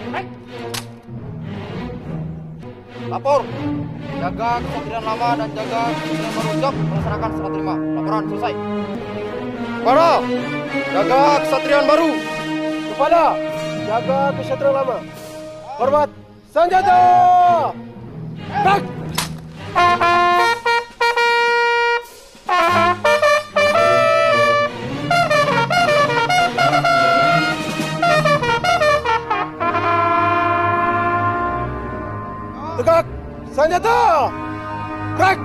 Lapor. Jaga Kesatria Lama dan jaga Kesatria Baru siap melaksanakan serah terima. Laporan selesai. Kepada jaga Kesatrian Baru. Kepada jaga Kesatria Lama. Hormat senjata. Tak. Tegak senjata. Gerak.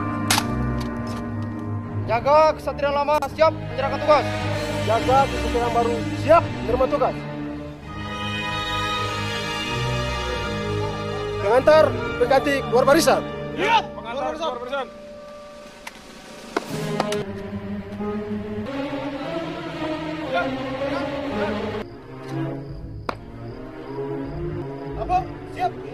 Jaga Kesatria Lama siap menjalankan tugas. Jaga Kesatria Baru siap menerima tugas. Pengantar pengganti keluar barisan. Iya, pengantar keluar barisan. Apa? Siap.